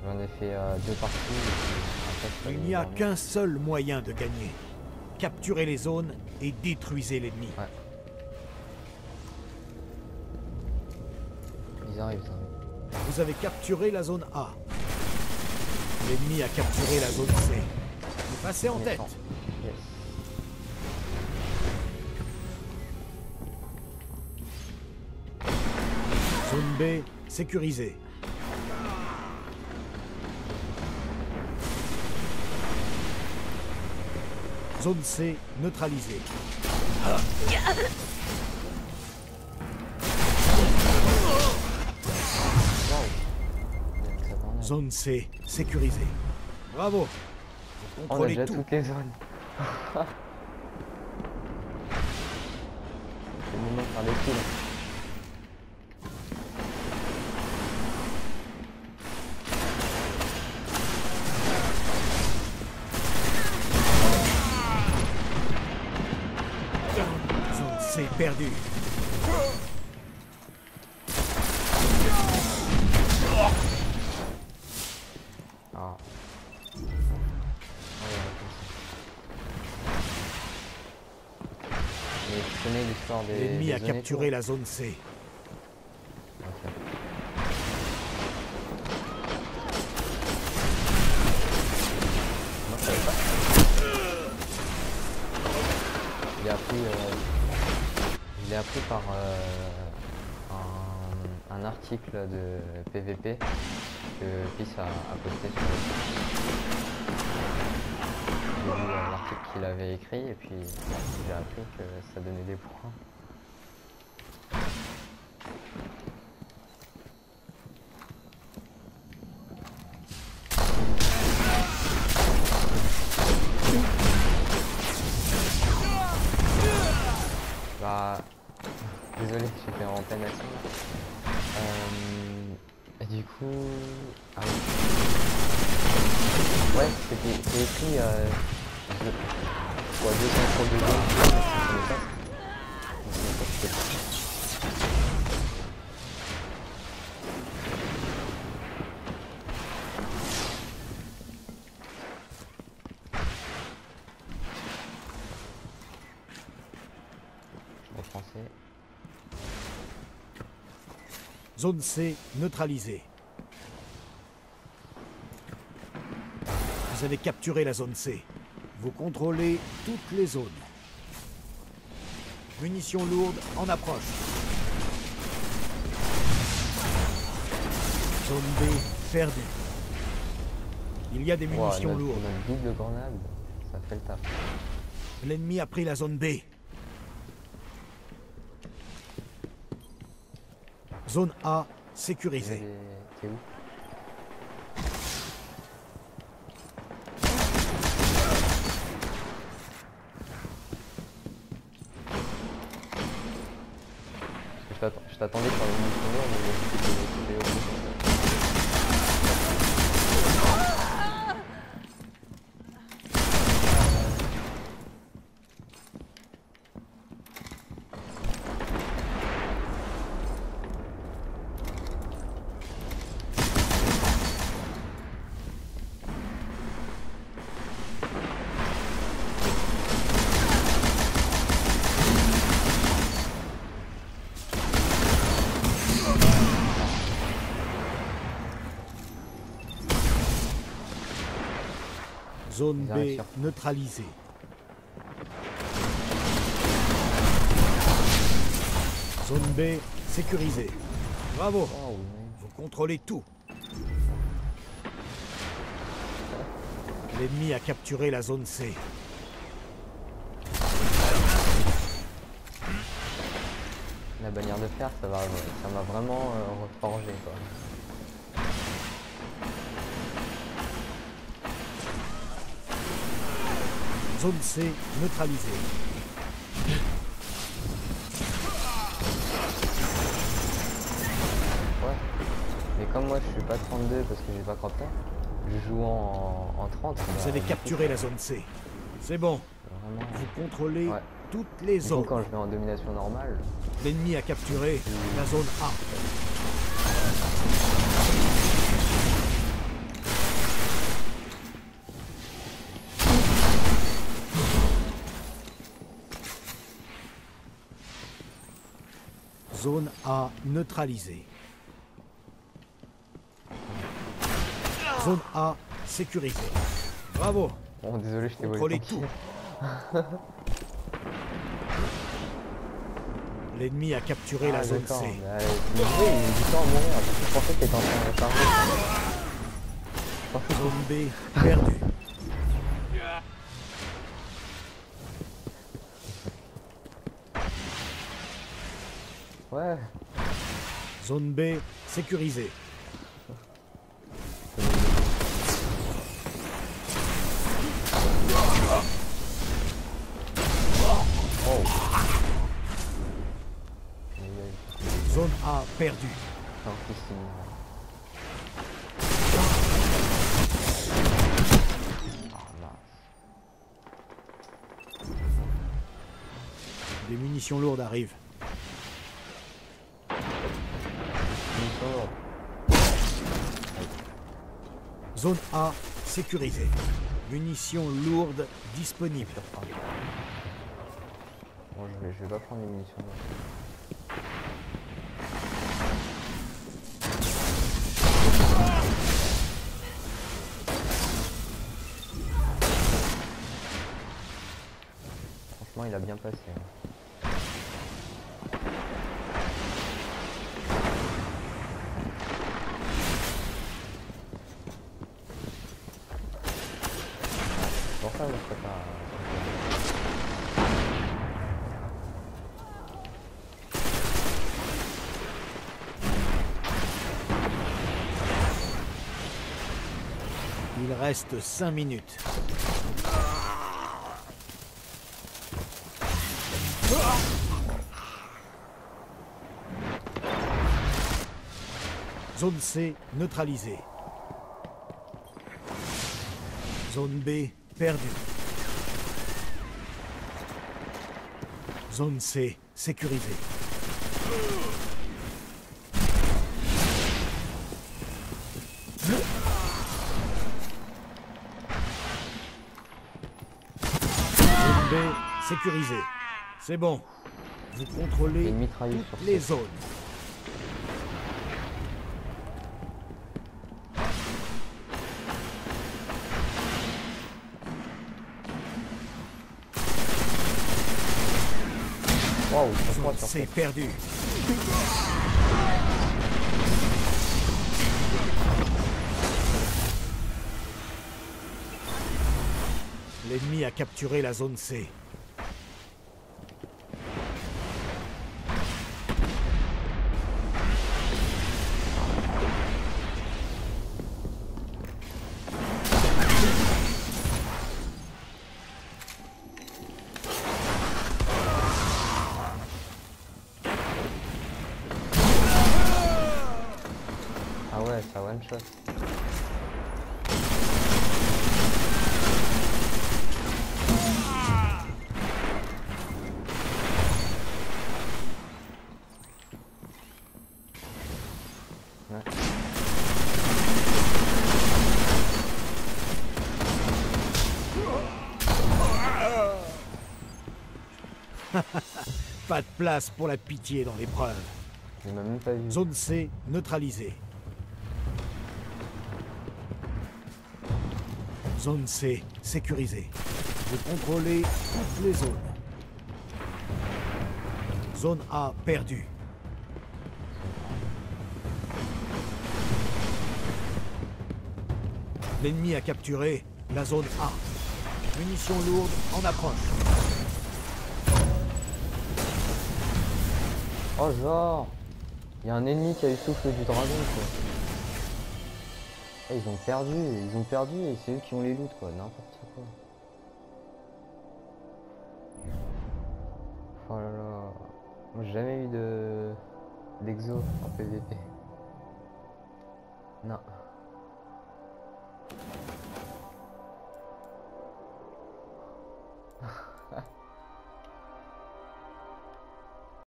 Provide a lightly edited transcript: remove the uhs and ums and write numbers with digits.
J'en ai fait 2 parties. Il n'y a qu'un seul moyen de gagner. Capturez les zones et détruisez l'ennemi. Ouais. Ils arrivent. Vous avez capturé la zone A. L'ennemi a capturé la zone C. Vous passez en tête. Yes. Zone B sécurisée. Zone C neutralisée. Zone C sécurisée. Bravo. Vous On a contrôlez déjà tout. toutes les zones. C'est le moment de faire des kills. Zone C perdue. Ah. Mais je connais l'histoire des... L'ennemi a zones et capturé tout. la zone C. Ok. Moi, je savais pas. Je l'ai appris par un article de PVP que Peace a posté sur le site. J'ai lu l'article qu'il avait écrit et puis j'ai appris que ça donnait des points. Bah, désolé, j'étais en pleine action. Et du coup, ah oui. Ouais, c'est écrit. Ouais, 200 trop de jeu. En français. Zone C neutralisée. Vous avez capturé la zone C. Vous contrôlez toutes les zones. Munitions lourdes en approche. Zone B perdue. Il y a des munitions Wow, lourdes. notre double grenade, ça fait le taf. L'ennemi a pris la zone B. Zone A sécurisée. T'es où? Je t'attendais sur le munition lourde, mais c'était au bout. Zone Ils B arrivent sur- neutralisée. Zone B sécurisée. Bravo. Oh, oui. Vous contrôlez tout. L'ennemi a capturé la zone C. La bannière de fer, ça m'a vraiment reforgé, quoi. Zone C neutralisée. Ouais. Mais comme moi je suis pas 32 parce que j'ai pas crop-temps, je joue en 30. Vous avez capturé la zone C. C'est bon. Vraiment... Vous contrôlez Ouais. toutes les Du coup, zones. quand je vais en domination normale, L'ennemi a capturé la zone A. Zone A neutralisée. Zone A sécurisée. Bravo. Bon, désolé, je t'ai volé Contrôlez ton tout. kill. L'ennemi a capturé la zone d'accord, C. mais, il met du temps à mourir, parce que je pensais qu'il était en train de charger. Zone B perdue. Ouais. Zone B sécurisée. Oh. Zone A perdue. En plus, c'est une... Ah, mince. Des munitions lourdes arrivent. Munitions lourdes. Zone A sécurisée. Munitions lourdes disponibles. Bon, je vais pas prendre les munitions lourdes. Franchement, il a bien passé. Pour ça, je serais pas... Il reste 5 minutes. Zone C neutralisée. Zone B perdue. Zone C sécurisée. Zone B sécurisée. C'est bon. Vous contrôlez Une mitrailleuse toutes sur les C. zones. Waouh, sur Zone sur C perdue. L'ennemi a capturé la zone C. Ah ouais, ça one shot. Ouais. Pas de place pour la pitié dans l'épreuve. Il m'a même pas vu. Zone C neutralisée. Zone C sécurisée. Vous contrôlez toutes les zones. Zone A perdue. L'ennemi a capturé la zone A. Munitions lourdes en approche. Oh genre, il y a un ennemi qui a eu le souffle du dragon quoi. Eh, ils ont perdu et c'est eux qui ont les loots quoi, n'importe quoi. Oh là là, moi j'ai jamais eu d'exo en PVP. Non.